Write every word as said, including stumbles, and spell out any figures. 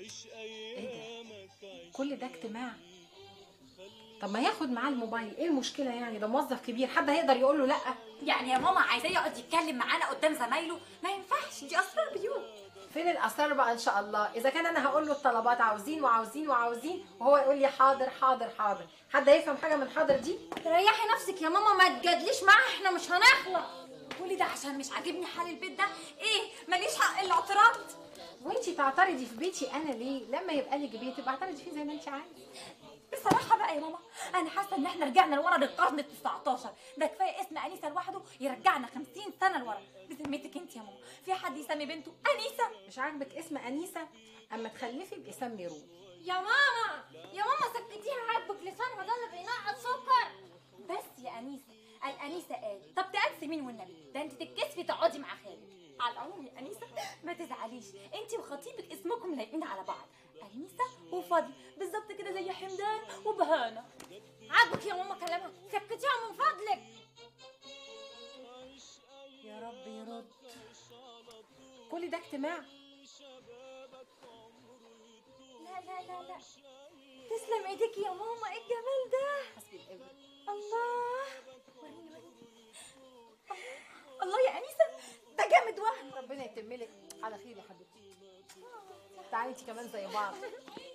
ايه ده؟ كل ده اجتماع؟ طب ما ياخد معاه الموبايل، ايه المشكله يعني؟ ده موظف كبير، حد هيقدر يقول له لا؟ يعني يا ماما عايزاه يقعد يتكلم معانا قدام زمايله؟ ما ينفعش، دي اسرار بيوت. فين الاسرار بقى ان شاء الله؟ اذا كان انا هقول له الطلبات عاوزين وعاوزين وعاوزين وهو يقول لي حاضر حاضر حاضر، حد هيفهم حاجه من حاضر دي؟ ريحي نفسك يا ماما، ما تجادليش معاه، احنا مش هنخلص. كل ده عشان مش عاجبني حال البيت ده؟ ايه ماليش حق الاعتراض؟ وانتي تعترضي في بيتي انا ليه؟ لما يبقى لك بيت يبقى اعترضي فيه زي ما انتي عايزه. بصراحة بقى يا ماما أنا حاسة إن إحنا رجعنا لورا للقرن التسعتاشر، ده كفاية اسم أنيسة لوحده يرجعنا خمسين سنة لورا. بذمتك أنت يا ماما في حد يسمي بنته أنيسة؟ مش عاجبك اسم انيسه؟ اما تخلفي ابقي سمي روز. يا ماما يا ماما سكتيها، عاجبك لسانها ده اللي بينقط سكر. بس يا أنيسة الأنيسة قال، طب تأنسي مين والنبي؟ ده أنت تتكسفي تقعدي مع خالد. على العموم يا أنيسة ما تزعليش، أنت وخطيبك اسمكم لايقين على بعض، أنيسة وفضل، بالظبط كده زي حمدان وبهانة. عاجبك يا ماما كلامها؟ سكتيها من فضلك. يا رب يرد. كل ده اجتماع؟ لا لا لا لا، تسلم ايديك يا ماما، ايه الجمال ده؟ حسبي الابن. الله، وريني وريني. الله يا أنيسة ده جامد وهم. ربنا يتملك على خير يا حبيبتي. تعالي انتي كمان زي بعض.